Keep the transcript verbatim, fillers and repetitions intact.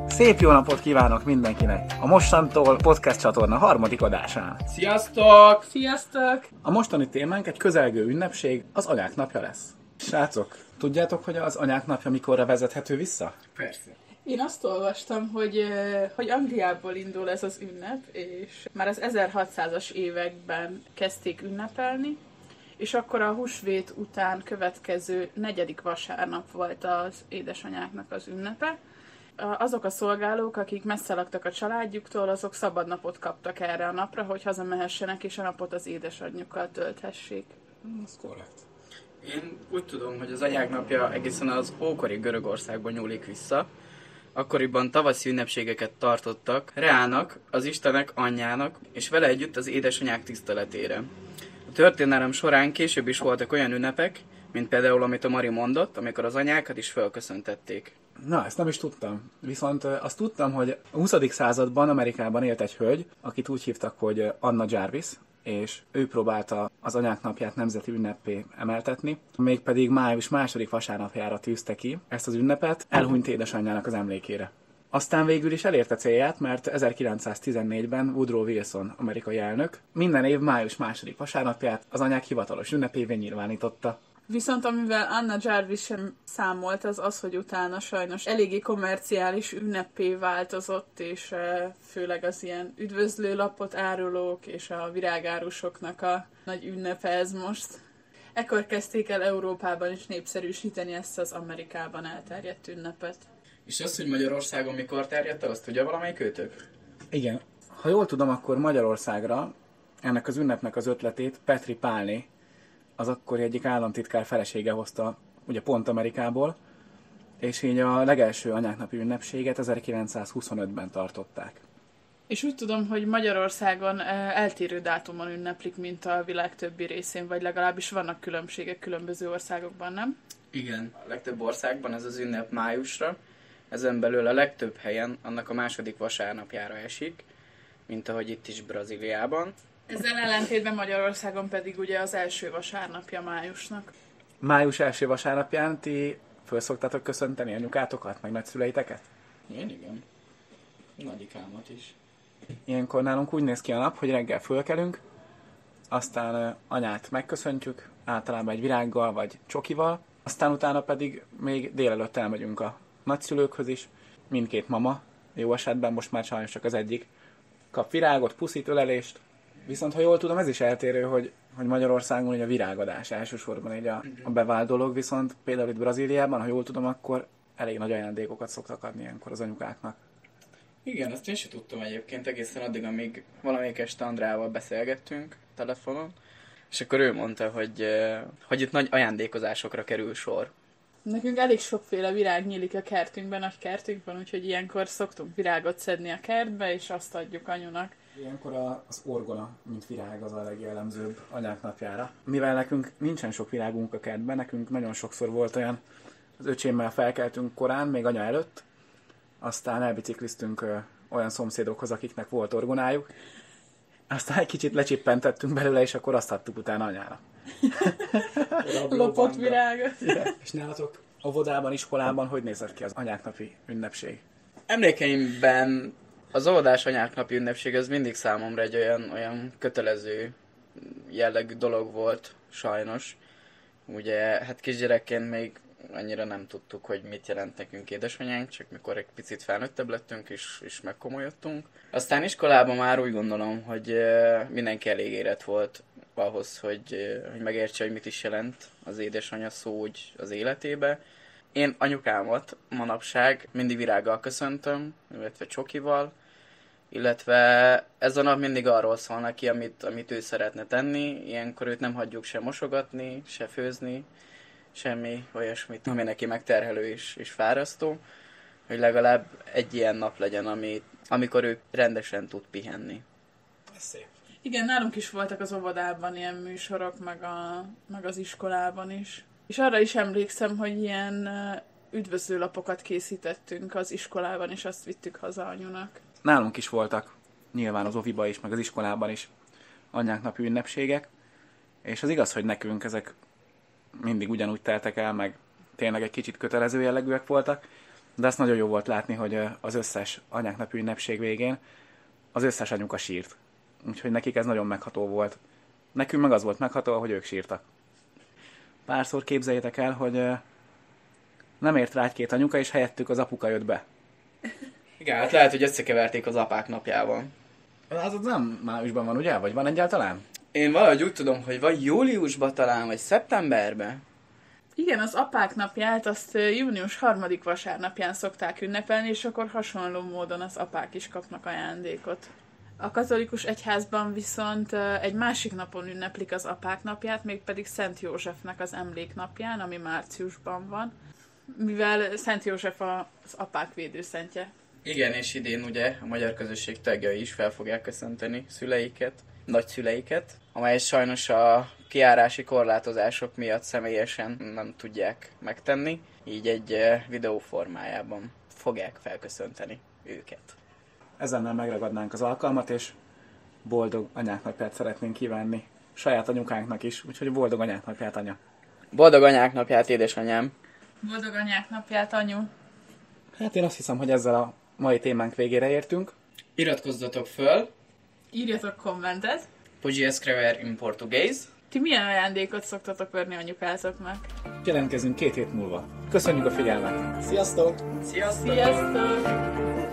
Szép jó napot kívánok mindenkinek! A mostantól podcast csatorna harmadik adásán. Sziasztok! Sziasztok! A mostani témánk egy közelgő ünnepség, az anyák napja lesz. Srácok, tudjátok, hogy az anyák napja mikorra vezethető vissza? Persze. Én azt olvastam, hogy, hogy Angliából indul ez az ünnep, és már az ezerhatszázas években kezdték ünnepelni, és akkor a húsvét után következő negyedik vasárnap volt az édesanyáknak az ünnepe. Azok a szolgálók, akik messze laktak a családjuktól, azok szabad napot kaptak erre a napra, hogy hazamehessenek, és a napot az édesanyjukkal tölthessék. Ez korrekt. Én úgy tudom, hogy az anyák napja egészen az ókori Görögországban nyúlik vissza. Akkoriban tavaszi ünnepségeket tartottak Reának, az Istenek anyjának, és vele együtt az édesanyák tiszteletére. A történelem során később is voltak olyan ünnepek, mint például, amit a Mari mondott, amikor az anyákat is felköszöntették. Na, ezt nem is tudtam. Viszont azt tudtam, hogy a huszadik században Amerikában élt egy hölgy, akit úgy hívtak, hogy Anna Jarvis, és ő próbálta az anyák napját nemzeti ünneppé emeltetni, mégpedig május második vasárnapjára tűzte ki ezt az ünnepet elhunyt édesanyjának az emlékére. Aztán végül is elérte célját, mert ezerkilencszáztizennégyben Woodrow Wilson amerikai elnök minden év május második vasárnapját az anyák hivatalos ünnepévé nyilvánította. Viszont amivel Anna Jarvis sem számolt, az az, hogy utána sajnos eléggé kommerciális ünnepé változott, és főleg az ilyen üdvözlőlapot árulók és a virágárusoknak a nagy ünnepe ez most. Ekkor kezdték el Európában is népszerűsíteni ezt az Amerikában elterjedt ünnepet. És az, hogy Magyarországon mikor terjedt el, azt tudja valamelyik őtök? Igen. Ha jól tudom, akkor Magyarországra ennek az ünnepnek az ötletét Petri Pálné, az akkori egyik államtitkár felesége hozta, ugye pont Amerikából, és így a legelső anyáknapi ünnepséget ezerkilencszázhuszonötben tartották. És úgy tudom, hogy Magyarországon eltérő dátumon ünneplik, mint a világ többi részén, vagy legalábbis vannak különbségek különböző országokban, nem? Igen. A legtöbb országban ez az ünnep májusra, ezen belül a legtöbb helyen annak a második vasárnapjára esik, mint ahogy itt is Brazíliában. Ezzel ellentétben Magyarországon pedig ugye az első vasárnapja májusnak. Május első vasárnapján ti föl szoktátok köszönteni anyukátokat, meg nagyszüleiteket? Én igen. Nagyikámat is. Ilyenkor nálunk úgy néz ki a nap, hogy reggel fölkelünk, aztán anyát megköszöntjük, általában egy virággal vagy csokival, aztán utána pedig még délelőtt elmegyünk a nagyszülőkhöz is, mindkét mama, jó esetben most már sajnos csak az egyik, kap virágot, puszit, ölelést. Viszont ha jól tudom, ez is eltérő, hogy, hogy Magyarországon ugye a virágadás elsősorban így a, a bevált dolog, viszont például itt Brazíliában, ha jól tudom, akkor elég nagy ajándékokat szoktak adni ilyenkor az anyukáknak. Igen, ezt én sem tudtam egyébként egészen addig, amíg valamelyik este Andrával beszélgettünk telefonon, és akkor ő mondta, hogy, hogy itt nagy ajándékozásokra kerül sor. Nekünk elég sokféle virág nyílik a kertünkben, nagy kertünkben, úgyhogy ilyenkor szoktunk virágot szedni a kertbe, és azt adjuk anyunak. Ilyenkor a, az orgona, mint virág, az a legjellemzőbb anyák napjára. Mivel nekünk nincsen sok virágunk a kertben, nekünk nagyon sokszor volt olyan, az öcsémmel felkeltünk korán, még anya előtt, aztán elbicikliztünk ö, olyan szomszédokhoz, akiknek volt orgonájuk, aztán egy kicsit lecsippentettünk belőle, és akkor azt adtuk utána anyára. Lopott virágot. Igen. És nálatok óvodában, iskolában hogy nézett ki az anyáknapi ünnepség? Emlékeimben az óvodás anyáknapi ünnepség az mindig számomra egy olyan, olyan kötelező jellegű dolog volt, sajnos. Ugye, hát kisgyerekként még annyira nem tudtuk, hogy mit jelent nekünk édesanyánk, csak mikor egy picit felnőttebb lettünk és, és megkomolyodtunk. Aztán iskolában már úgy gondolom, hogy mindenki elég érett volt ahhoz, hogy, hogy megértse, hogy mit is jelent az édesanyja szó úgy az életébe. Én anyukámat manapság mindig virággal köszöntöm, illetve csokival, illetve ez a nap mindig arról szól neki, amit, amit ő szeretne tenni. Ilyenkor őt nem hagyjuk se mosogatni, se főzni, semmi olyasmit, ami neki megterhelő és, és fárasztó, hogy legalább egy ilyen nap legyen, ami, amikor ő rendesen tud pihenni. Ez szép. Igen, nálunk is voltak az óvodában ilyen műsorok, meg, a, meg az iskolában is. És arra is emlékszem, hogy ilyen üdvözlőlapokat készítettünk az iskolában, és azt vittük haza anyunak. Nálunk is voltak, nyilván az oviba is, meg az iskolában is anyáknapi ünnepségek, és az igaz, hogy nekünk ezek mindig ugyanúgy teltek el, meg tényleg egy kicsit kötelező jellegűek voltak, De ezt nagyon jó volt látni, hogy az összes anyák napi ünnepség végén az összes anyuka sírt. Úgyhogy nekik ez nagyon megható volt. Nekünk meg az volt megható, hogy ők sírtak. Párszor képzeljétek el, hogy nem ért rá egy-két anyuka, és helyettük az apuka jött be. Igen, hát lehet, hogy összekeverték az apák napjában. Az nem májusban van, ugye? Vagy van egyáltalán? Én valahogy úgy tudom, hogy vagy júliusban talán, vagy szeptemberben. Igen, az apák napját azt június harmadik vasárnapján szokták ünnepelni, és akkor hasonló módon az apák is kapnak ajándékot. A katolikus egyházban viszont egy másik napon ünneplik az apák napját, mégpedig Szent Józsefnek az emléknapján, ami márciusban van, mivel Szent József az apák védőszentje. Igen, és idén ugye a magyar közösség tagjai is fel fogják köszönteni szüleiket, nagyszüleiket, amelyet sajnos a kijárási korlátozások miatt személyesen nem tudják megtenni, így egy videó formájában fogják felköszönteni őket. Ezennel megragadnánk az alkalmat, és boldog anyák napját szeretnénk kívánni saját anyukánknak is, úgyhogy boldog anyák napját, anya! Boldog anyák napját, édesanyám! Boldog anyák napját, anyu! Hát én azt hiszem, hogy ezzel a mai témánk végére értünk. Iratkozzatok föl! Írjatok kommentet! Podia escrever in português. Ti milyen ajándékot szoktatok verni anyukázoknak? Jelentkezünk két hét múlva. Köszönjük a figyelmet! Sziasztok! Sziasztok! Sziasztok!